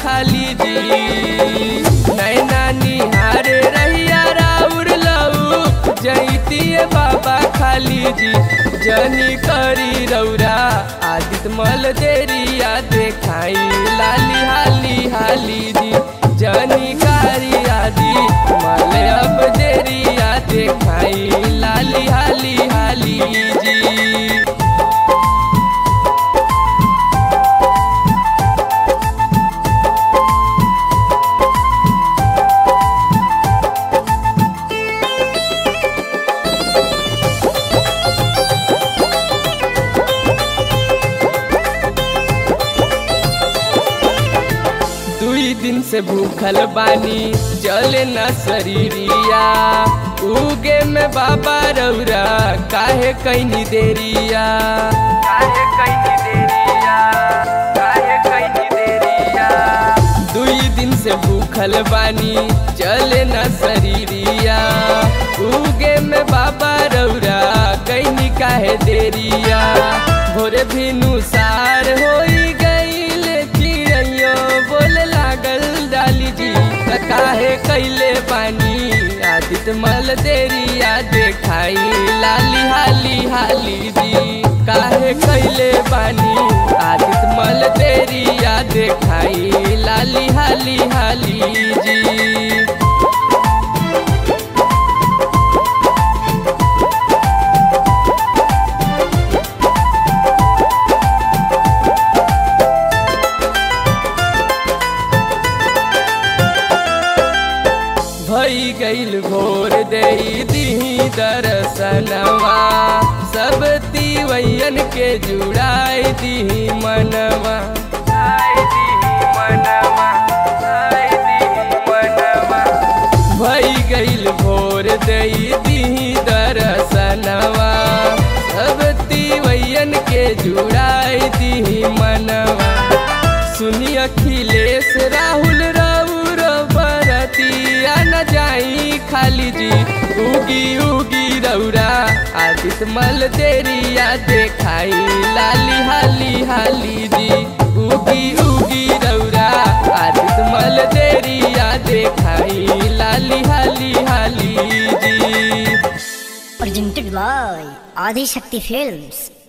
खाली जी। नैना निहारे रहिया राउर लऊ जैतिए बाबा खाली जी। जनी करी रौरा आदित मल देरिया देखाई लाली हाली हाली जी। जनी कारी आदि मल अब देरिया देखाई लाली हाली हाली जी। दिन से भूखल बानी चले न शरीरिया। उगे में बाबा रौरा काहे कैनी देरिया, काहे कैनी देरिया, काहे कैनी देरिया। 2 दिन से भूखल बानी चले न शरीरिया। उगे में बाबा रौरा कैनी काहे देरिया। भोरे भिनु सार होई गईल चिड़ैयो बोले लागल डाली जी। काहे कैले पानी आदित मल देरिया देखाई लाली हाली हाली जी। काहे कैले पानी आदित मल देरिया देखाई लाली हाली हाली जी। भई गईल घोर देई दी दर्शनवा। सब तिवैयन के जुड़ाई दी मनवा, भई गईल घोर देई दी दर्शनवा। सब तिवैयन के जुड़ाई दी मनवा। सुनी अखिलेश राहुल रौर बरतिया न जाई खाली जी। उगी उगी रौरा आदित मल देरिया देखाई लाली हाली हाली जी। उगी उगी रौरा आदित मल देरिया देखाई लाली हाली हाली जी। Presented by Adi Shakti Films।